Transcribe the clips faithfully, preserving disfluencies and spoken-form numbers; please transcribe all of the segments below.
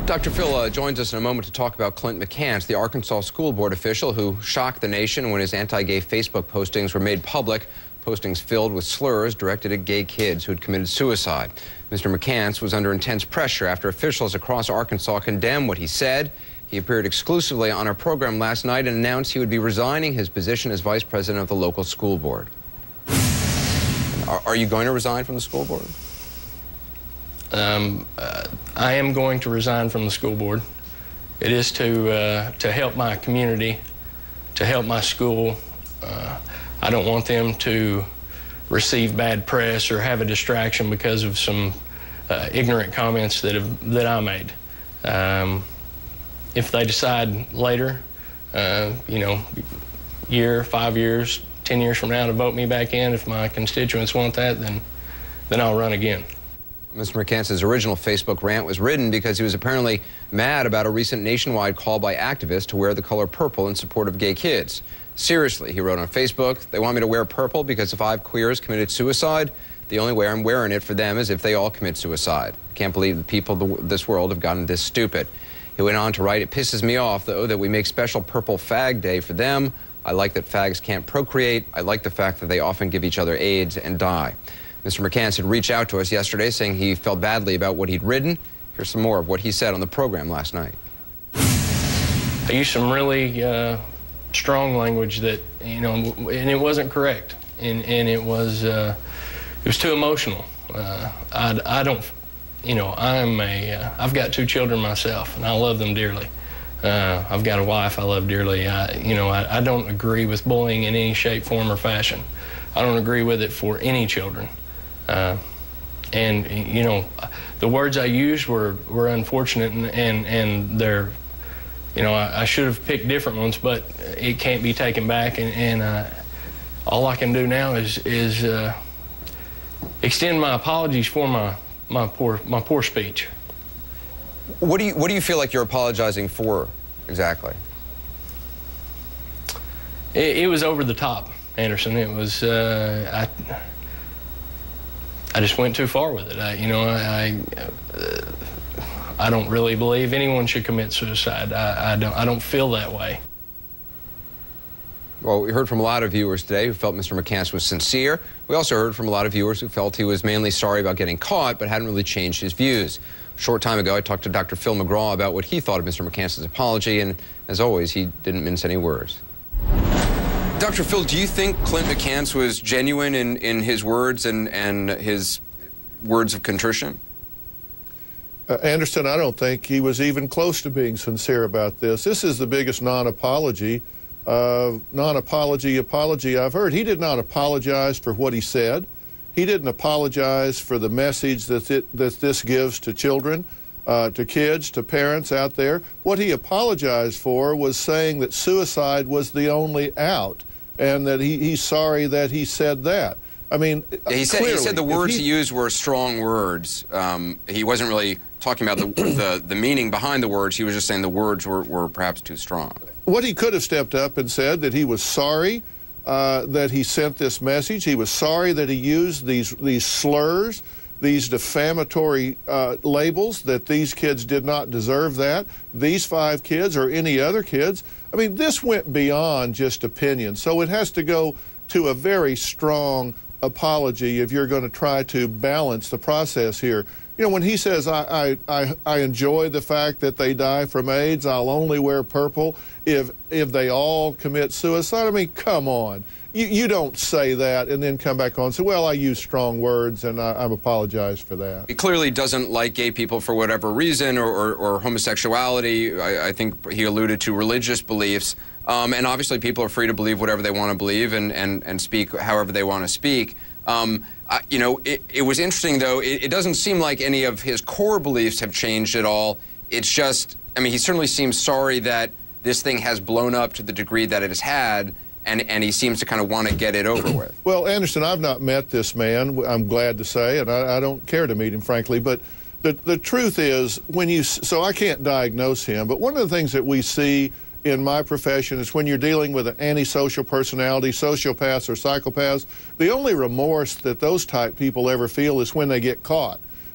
Doctor Phil uh, joins us in a moment to talk about Clint McCance, the Arkansas school board official who shocked the nation when his anti-gay Facebook postings were made public, postings filled with slurs directed at gay kids who had committed suicide. Mister McCance was under intense pressure after officials across Arkansas condemned what he said. He appeared exclusively on our program last night and announced he would be resigning his position as vice president of the local school board. Are, are you going to resign from the school board? Um, uh, I am going to resign from the school board. It is to uh, to help my community, to help my school. Uh, I don't want them to receive bad press or have a distraction because of some uh, ignorant comments that have that I made. Um, if they decide later, uh, you know, year, five years, ten years from now to vote me back in, if my constituents want that, then then I'll run again. Mister McCance's original Facebook rant was written because he was apparently mad about a recent nationwide call by activists to wear the color purple in support of gay kids. Seriously, he wrote on Facebook, they want me to wear purple because if five queers committed suicide, the only way I'm wearing it for them is if they all commit suicide. Can't believe the people of this world have gotten this stupid. He went on to write, it pisses me off, though, that we make special purple fag day for them. I like that fags can't procreate. I like the fact that they often give each other AIDS and die. Mister McCance had reached out to us yesterday saying he felt badly about what he'd written. Here's some more of what he said on the program last night. I used some really uh, strong language that, you know, and it wasn't correct. And, and it was, uh, it was too emotional. Uh, I, I don't, you know, I'm a, uh, I've got two children myself, and I love them dearly. Uh, I've got a wife I love dearly. I, you know, I, I don't agree with bullying in any shape, form, or fashion. I don't agree with it for any children. Uh, and, you know, the words I used were, were unfortunate, and, and, and they're, you know, I, I should have picked different ones, but it can't be taken back. And, and uh, all I can do now is, is uh, extend my apologies for my, my, poor, my poor speech. What do you, what do you feel like you're apologizing for, exactly? It, it was over the top, Anderson. It was, uh, I... I just went too far with it. I, you know, I, uh, I don't really believe anyone should commit suicide. I, I don't. I don't feel that way. Well, we heard from a lot of viewers today who felt Mister McCance was sincere. We also heard from a lot of viewers who felt he was mainly sorry about getting caught, but hadn't really changed his views. A short time ago, I talked to Doctor Phil McGraw about what he thought of Mister McCance's apology, and as always, he didn't mince any words. Doctor Phil, do you think Clint McCance was genuine in, in his words and, and his words of contrition? Uh, Anderson, I don't think he was even close to being sincere about this. This is the biggest non-apology, uh, non-apology apology I've heard. He did not apologize for what he said. He didn't apologize for the message that, it, that this gives to children, uh, to kids, to parents out there. What he apologized for was saying that suicide was the only out, and that he, he's sorry that he said that. I mean, yeah, he, said, clearly, he said the words he, he used were strong words. Um, he wasn't really talking about the, the, the meaning behind the words. He was just saying the words were, were perhaps too strong. What he could have stepped up and said that he was sorry uh, that he sent this message. He was sorry that he used these, these slurs, these defamatory uh, labels, that these kids did not deserve that. These five kids or any other kids. I mean, this went beyond just opinion. So it has to go to a very strong apology if you're going to try to balance the process here. You know, when he says, I, I, I, I enjoy the fact that they die from AIDS, I'll only wear purple if, if they all commit suicide. I mean, come on. You, you don't say that and then come back on and say, well, I use strong words and I, I'm apologize for that. He clearly doesn't like gay people for whatever reason, or, or, or homosexuality. I, I think he alluded to religious beliefs. Um, and obviously people are free to believe whatever they want to believe and, and, and speak however they want to speak. Um, I, you know, it, it was interesting, though. It, it doesn't seem like any of his core beliefs have changed at all. It's just, I mean, he certainly seems sorry that this thing has blown up to the degree that it has had, and, and he seems to kind of want to get it over with. Well, Anderson, I've not met this man, I'm glad to say, and I, I don't care to meet him, frankly, but the, the truth is, when you, so I can't diagnose him, but one of the things that we see in my profession is when you're dealing with an antisocial personality, sociopaths or psychopaths, the only remorse that those type people ever feel is when they get caught.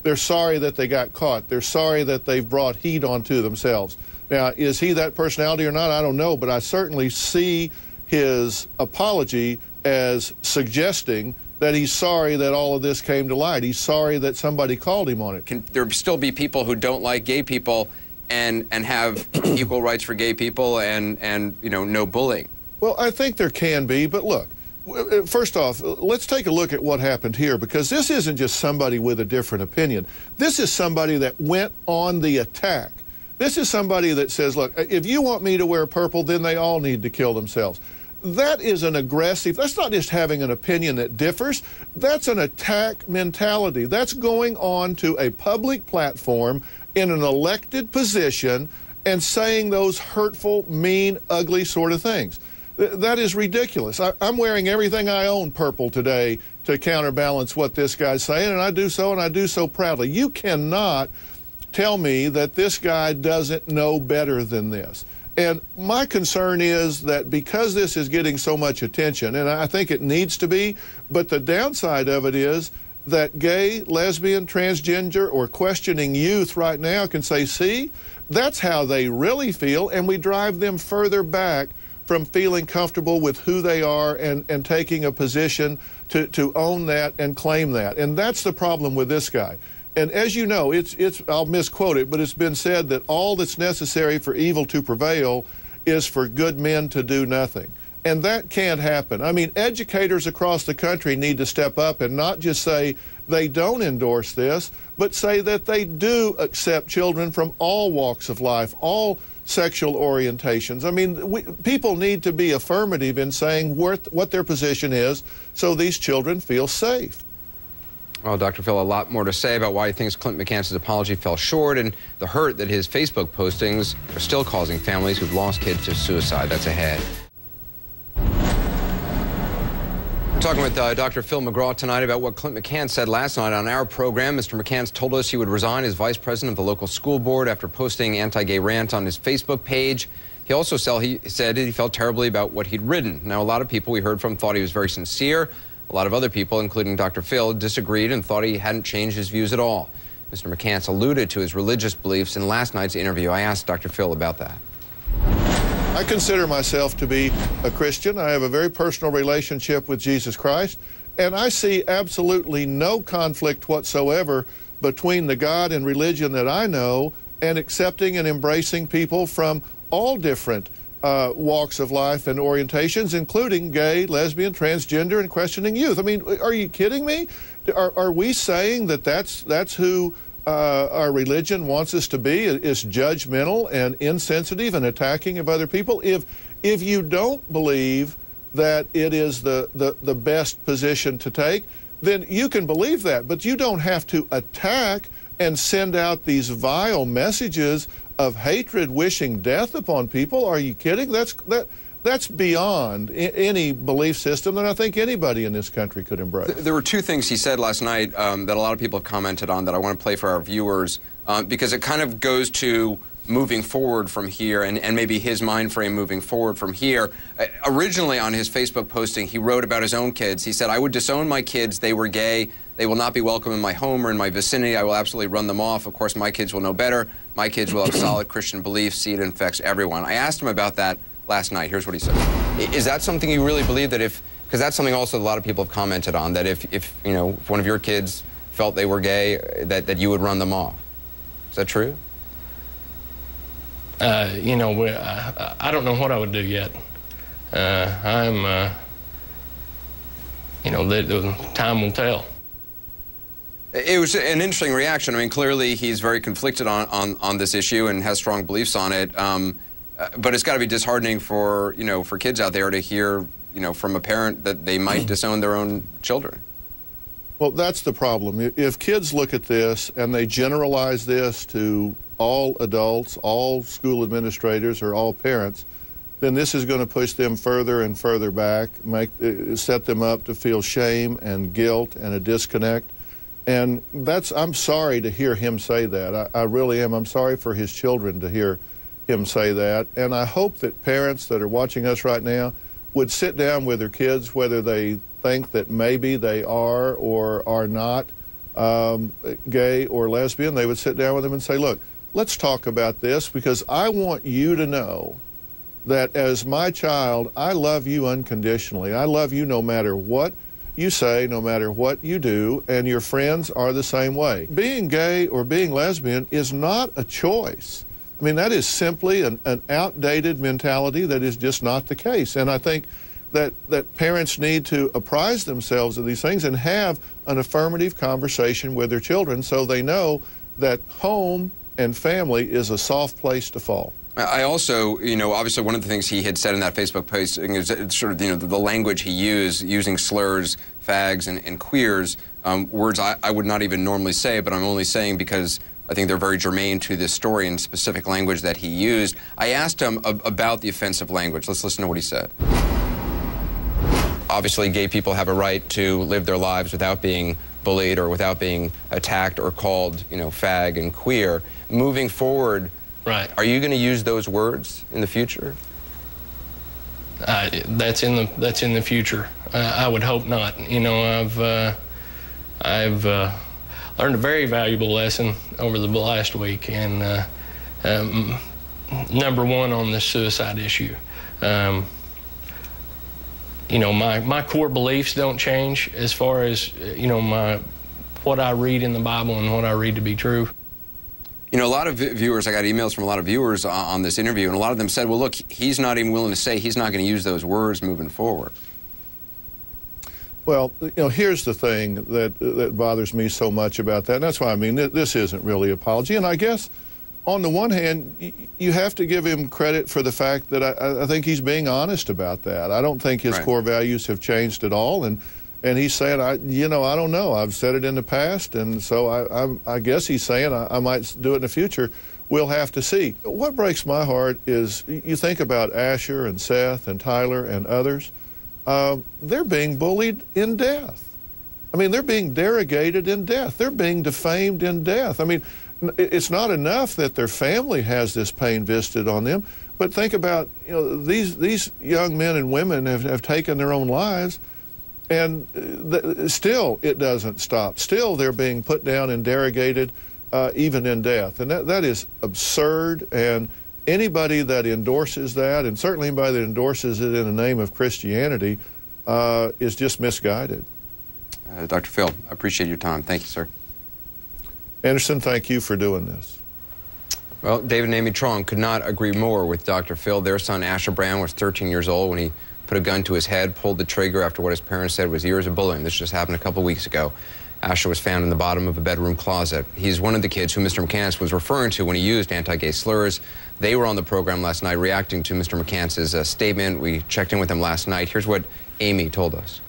They're sorry that they got caught. They're sorry that they've brought heat onto themselves. Now, is he that personality or not? I don't know, but I certainly see his apology as suggesting that he's sorry that all of this came to light. He's sorry that somebody called him on it. Can there still be people who don't like gay people and and have equal rights for gay people and, and, you know, no bullying? Well, I think there can be, but look, first off, let's take a look at what happened here, because this isn't just somebody with a different opinion. This is somebody that went on the attack. This is somebody that says, look, if you want me to wear purple, then they all need to kill themselves. That is an aggressive, that's not just having an opinion that differs, that's an attack mentality. That's going on to a public platform in an elected position and saying those hurtful, mean, ugly sort of things. Th that is ridiculous. I, I'm wearing everything I own purple today to counterbalance what this guy's saying, and I do so, and I do so proudly. You cannot tell me that this guy doesn't know better than this. And my concern is that because this is getting so much attention, and I think it needs to be, but the downside of it is that gay, lesbian, transgender, or questioning youth right now can say, see, that's how they really feel, and we drive them further back from feeling comfortable with who they are and, and taking a position to, to own that and claim that. And that's the problem with this guy. And as you know, it's, it's, I'll misquote it, but it's been said that all that's necessary for evil to prevail is for good men to do nothing. And that can't happen. I mean, educators across the country need to step up and not just say they don't endorse this, but say that they do accept children from all walks of life, all sexual orientations. I mean, we, people need to be affirmative in saying what, what their position is so these children feel safe. Well, Doctor Phil, a lot more to say about why he thinks Clint McCance's apology fell short and the hurt that his Facebook postings are still causing families who've lost kids to suicide. That's ahead. We're talking with uh, Doctor Phil McGraw tonight about what Clint McCance said last night on our program. Mister McCance told us he would resign as vice president of the local school board after posting anti-gay rant on his Facebook page. He also said he, said he felt terribly about what he'd written. Now, a lot of people we heard from thought he was very sincere. A lot of other people, including Doctor Phil, disagreed and thought he hadn't changed his views at all. Mister McCance alluded to his religious beliefs in last night's interview. I asked Doctor Phil about that. I consider myself to be a Christian. I have a very personal relationship with Jesus Christ, and I see absolutely no conflict whatsoever between the God and religion that I know and accepting and embracing people from all different Uh, walks of life and orientations, including gay, lesbian, transgender, and questioning youth. I mean, are you kidding me? Are, are we saying that that's, that's who uh, our religion wants us to be, is judgmental and insensitive and attacking of other people? If, if you don't believe that it is the, the, the best position to take, then you can believe that, but you don't have to attack and send out these vile messages of hatred, wishing death upon people. Are you kidding? That's that that's beyond I any belief system that I think anybody in this country could embrace. There were two things he said last night um, that a lot of people have commented on that I want to play for our viewers um, because it kind of goes to moving forward from here and, and maybe his mind frame moving forward from here. Uh, originally on his Facebook posting, he wrote about his own kids. He said, I would disown my kids. They were gay. They will not be welcome in my home or in my vicinity. I will absolutely run them off. Of course, my kids will know better. My kids will have solid Christian beliefs. See, it infects everyone. I asked him about that last night. Here's what he said. Is that something you really believe that if, because that's something also a lot of people have commented on, that if, if you know, if one of your kids felt they were gay, that, that you would run them off. Is that true? Uh, you know, we, I, I don't know what I would do yet. Uh, I'm, uh, you know, the, the time will tell. It was an interesting reaction. I mean, clearly he's very conflicted on, on, on this issue and has strong beliefs on it. Um, uh, but it's got to be disheartening for, you know, for kids out there to hear, you know, from a parent that they might disown their own children. Well, that's the problem. If kids look at this and they generalize this to all adults, all school administrators, or all parents, then this is going to push them further and further back, make, set them up to feel shame and guilt and a disconnect. And that's, I'm sorry to hear him say that. I, I really am. I'm sorry for his children to hear him say that. And I hope that parents that are watching us right now would sit down with their kids, whether they think that maybe they are or are not um, gay or lesbian, they would sit down with them and say, look, let's talk about this, because I want you to know that as my child, I love you unconditionally. I love you no matter what you say, no matter what you do, and your friends are the same way. Being gay or being lesbian is not a choice. I mean, that is simply an, an outdated mentality that is just not the case. And I think that, that parents need to apprise themselves of these things and have an affirmative conversation with their children so they know that home and family is a soft place to fall. I also, you know, obviously one of the things he had said in that Facebook post is sort of, you know, the, the language he used, using slurs, fags, and, and queers, um, words I, I would not even normally say, but I'm only saying because I think they're very germane to this story and specific language that he used. I asked him ab about the offensive language. Let's listen to what he said. Obviously, gay people have a right to live their lives without being bullied or without being attacked or called, you know, fag and queer. Moving forward, right. Are you going to use those words in the future? Uh, that's in the that's in the future. Uh, I would hope not. You know, I've uh, I've uh, learned a very valuable lesson over the last week, and uh, um, number one on the suicide issue. Um, you know, my my core beliefs don't change as far as you know my what I read in the Bible and what I read to be true. You know, a lot of viewers, I got emails from a lot of viewers on this interview, and a lot of them said, well, look, he's not even willing to say he's not going to use those words moving forward. Well, you know, here's the thing that, that bothers me so much about that, and that's why I mean this isn't really apology. And I guess, on the one hand, you have to give him credit for the fact that I, I think he's being honest about that. I don't think his right. core values have changed at all, and And he's saying, I, you know, I don't know. I've said it in the past, and so I, I, I guess he's saying I, I might do it in the future. We'll have to see. What breaks my heart is you think about Asher and Seth and Tyler and others. Uh, they're being bullied in death. I mean, they're being derogated in death. They're being defamed in death. I mean, it's not enough that their family has this pain visited on them, but think about, you know, these, these young men and women have, have taken their own lives. And th still, it doesn't stop. Still, they're being put down and derogated, uh, even in death. And that, that is absurd. And anybody that endorses that, and certainly anybody that endorses it in the name of Christianity, uh, is just misguided. Uh, Doctor Phil, I appreciate your time. Thank you, sir. Anderson, thank you for doing this. Well, David and Amy Trong could not agree more with Doctor Phil. Their son, Asher Brown, was thirteen years old when he put a gun to his head, pulled the trigger after what his parents said was years of bullying. This just happened a couple weeks ago. Asher was found in the bottom of a bedroom closet. He's one of the kids who Mister McCance was referring to when he used anti-gay slurs. They were on the program last night reacting to Mister McCance's uh, statement. We checked in with him last night. Here's what Amy told us.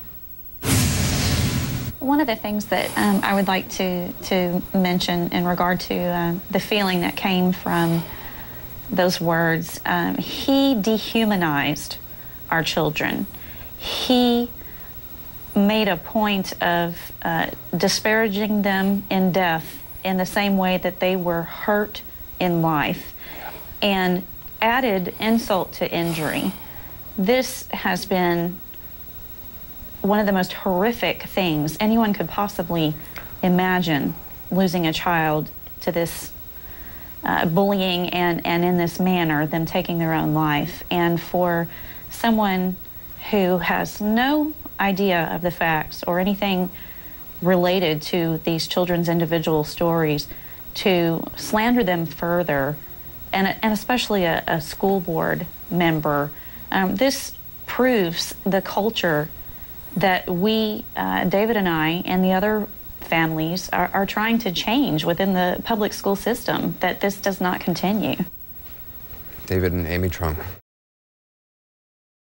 One of the things that um, I would like to, to mention in regard to uh, the feeling that came from those words, um, he dehumanized our children. He made a point of uh, disparaging them in death in the same way that they were hurt in life, and added insult to injury. This has been one of the most horrific things anyone could possibly imagine, losing a child to this uh, bullying and, and in this manner, them taking their own life. And for someone who has no idea of the facts or anything related to these children's individual stories to slander them further, and, and especially a, a school board member, um, this proves the culture that we, uh, David and I, and the other families are, are trying to change within the public school system, that this does not continue. David and Amy Trong.